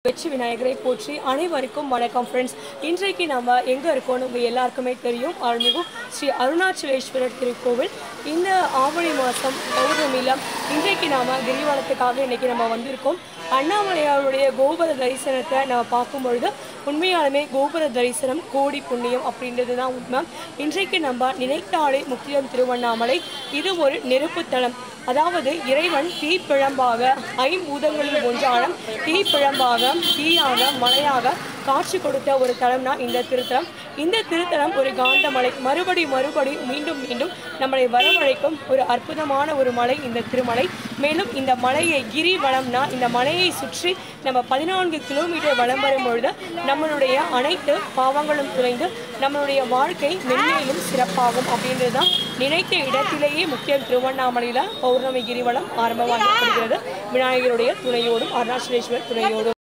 வெற்றி விநாயகரை போற்றி அனைவருக்கும் வணக்கம் ஃப்ரெண்ட்ஸ். இன்றைக்கு நம்ம எங்கே இருக்கோம்னு உங்கள் எல்லாருக்குமே தெரியும். அருள்மிகு ஸ்ரீ அருணாச்சலேஸ்வரர் திருக்கோவில். இந்த ஆவணி மாதம் பௌர்ணமியில் இன்றைக்கு நாம் கிரிவலத்துக்காக இன்றைக்கி நம்ம வந்திருக்கோம். அண்ணாமலையாருடைய கோபுர தரிசனத்தை நம்ம பார்க்கும்பொழுது உண்மையாலுமே கோபுர தரிசனம் கோடி புண்ணியம் அப்படின்றது தான் உண்மை. இன்றைக்கு நம்ம நினைத்தாலே முக்கியம் திருவண்ணாமலை. இது ஒரு நெருப்புத்தலம். அதாவது இறைவன் தீப்பிழம்பாக ஐம்பூதங்களில் ஒன்றான தீப்பிழம்பாக தீயாக மலையாக காட்சி கொடுத்த ஒரு தலம்னா இந்த திருத்தலம். இந்த திருத்தலம் ஒரு காந்தமலை, மறுபடி மீண்டும் நம்மளை வரவழைக்கும் ஒரு அற்புதமான ஒரு மலை இந்த திருமலை. மேலும் இந்த மலையை கிரிவலம்னா இந்த மலையை சுற்றி நம்ம 14 கிலோமீட்டர் வலம் வரும் பொழுது நம்மளுடைய அனைத்து பாவங்களும் குறைந்து நம்மளுடைய வாழ்க்கை மென்மேலும் சிறப்பாகும் அப்படின்றது தான் நினைத்த இடத்திலேயே முக்கியம். திருவண்ணாமலையில் பௌர்ணமி கிரிவலம் ஆரம்பமாகப்படுகிறது விநாயகருடைய துணையோடும் அருணாச்சலேஸ்வரர் துணையோடும்.